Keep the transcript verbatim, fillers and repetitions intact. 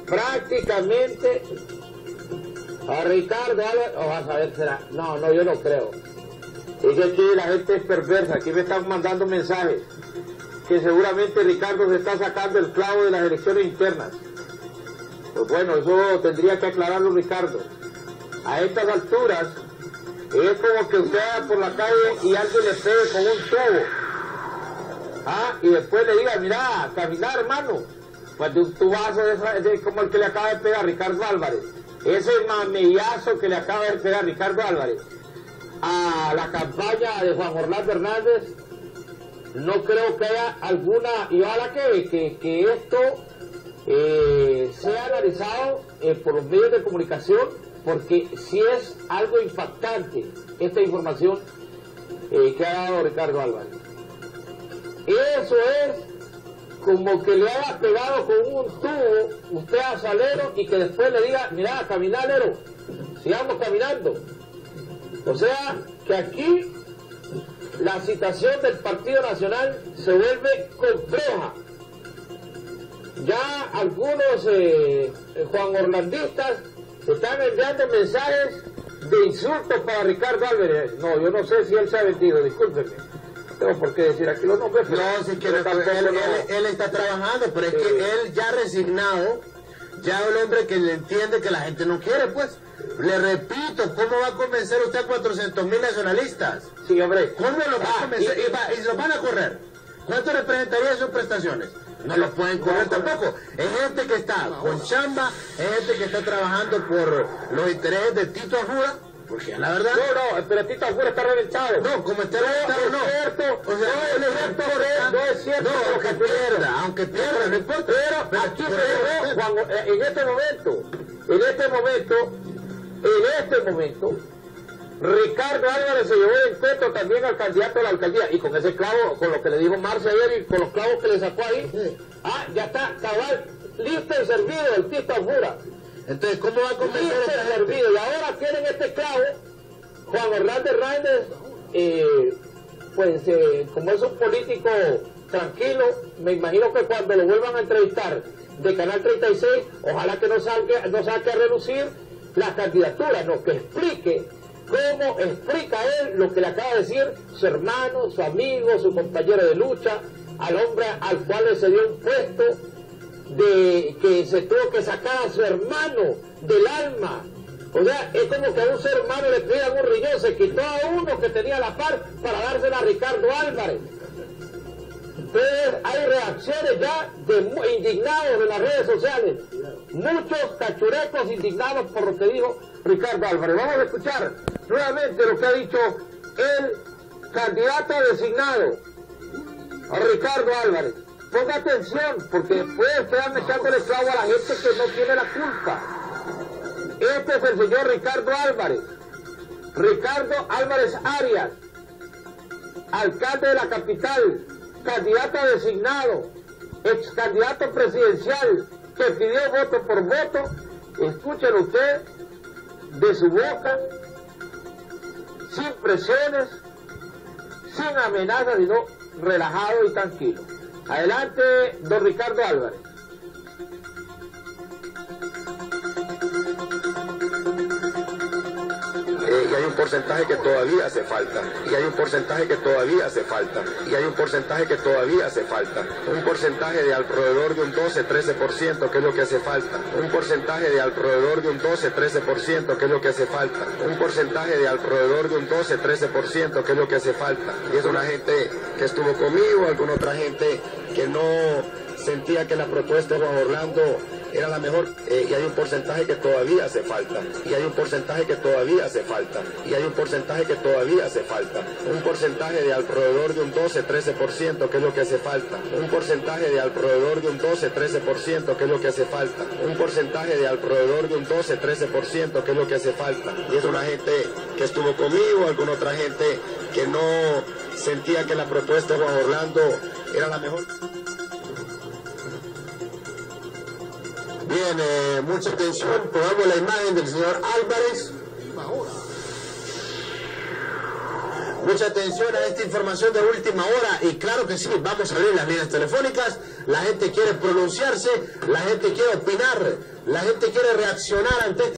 prácticamente a Ricardo Álvarez, o vas a ver, será, no, no, yo no creo. Es que aquí la gente es perversa, aquí me están mandando mensajes que seguramente Ricardo se está sacando el clavo de las elecciones internas. Pues bueno, eso tendría que aclararlo Ricardo. A estas alturas, es como que usted vaya por la calle y alguien le pegue con un tubo. Ah, y después le diga, mira, caminar, hermano. Pues de un tubazo de, de, como el que le acaba de pegar Ricardo Álvarez. Ese mamellazo que le acaba de pegar Ricardo Álvarez a la campaña de Juan Orlando Hernández, no creo que haya alguna, y ojalá que, que, que esto eh, sea analizado eh, por los medios de comunicación, porque si es algo impactante esta información eh, que ha dado Ricardo Álvarez. Eso es como que le haya pegado con un tubo usted a Salero y que después le diga, mira, caminalero, sigamos caminando. O sea, que aquí la situación del Partido Nacional se vuelve compleja. Ya algunos eh, Juan Orlandistas están enviando mensajes de insultos para Ricardo Álvarez. No, yo no sé si él se ha vendido, discúlpenme. No tengo por qué decir aquí los nombres. No, si quiere, él, él, él, él está trabajando, pero es sí. que él ya resignado, ya un hombre que le entiende que la gente no quiere, pues. Le repito, ¿cómo va a convencer usted a cuatrocientos mil nacionalistas? Sí, hombre. ¿Cómo lo va ah, a convencer? Y, y, va, y los van a correr. ¿Cuánto representaría sus prestaciones? No los pueden correr no, tampoco. Es gente que está no, con chamba, es gente que está trabajando por los intereses de Tito Ajura, porque la verdad... No, no, pero Tito Ajura está reventado. No, como está reventado, no. Es cierto, o sea, no, es cierto, no, no es cierto. No, aunque pierda, aunque pierda, no importa. Pero, pero aquí se ve, Juan, en este momento, en este momento, en este momento, Ricardo Álvarez se llevó de encuentro también al candidato a la alcaldía, y con ese clavo, con lo que le dijo Marcia ayer y con los clavos que le sacó ahí, sí. ah, ya está cabal, listo y servido el Tito Ajura. Entonces, ¿cómo va a convencer listo y servido? Y ahora tienen este clavo, Juan Orlando Hernández, eh, pues eh, como es un político tranquilo, me imagino que cuando lo vuelvan a entrevistar de Canal treinta y seis, ojalá que no salga, no saque a relucir la candidatura, no, que explique cómo explica él lo que le acaba de decir su hermano, su amigo, su compañero de lucha, al hombre al cual le se dio un puesto de que se tuvo que sacar a su hermano del alma. O sea, es como que a un ser humano le pidan un riñón, se quitó a uno que tenía la par para dársela a Ricardo Álvarez. Entonces hay reacciones ya de indignados en las redes sociales, muchos cachurecos indignados por lo que dijo Ricardo Álvarez. Vamos a escuchar nuevamente lo que ha dicho el candidato designado, Ricardo Álvarez. Ponga atención, porque después quedan echándole clavo a la gente que no tiene la culpa. Este es el señor Ricardo Álvarez, Ricardo Álvarez Arias, alcalde de la capital, candidato designado, ex candidato presidencial, que pidió voto por voto. Escúchelo usted de su boca, sin presiones, sin amenazas, sino relajado y tranquilo. Adelante, don Ricardo Álvarez. Eh, y hay un porcentaje que todavía hace falta, y hay un porcentaje que todavía hace falta, y hay un porcentaje que todavía hace falta, un porcentaje de alrededor de un doce, trece por ciento, que es lo que hace falta, un porcentaje de alrededor de un doce, trece por ciento, que es lo que hace falta, un porcentaje de alrededor de un doce, trece por ciento, que es lo que hace falta, y es una gente que estuvo conmigo, alguna otra gente que no sentía que la propuesta de Juan Orlando era la mejor, eh, y hay un porcentaje que todavía hace falta, y hay un porcentaje que todavía hace falta, y hay un porcentaje que todavía hace falta, un porcentaje de alrededor de un doce, trece por ciento, que es lo que hace falta, un porcentaje de alrededor de un doce, trece por ciento, que es lo que hace falta, un porcentaje de alrededor de un doce, trece por ciento, que es lo que hace falta, y es una gente que estuvo conmigo, alguna otra gente que no sentía que la propuesta de Juan Orlando era la mejor. Bien, eh, mucha atención, pongamos la imagen del señor Álvarez. Mucha atención a esta información de última hora y claro que sí, vamos a abrir las líneas telefónicas. La gente quiere pronunciarse, la gente quiere opinar, la gente quiere reaccionar ante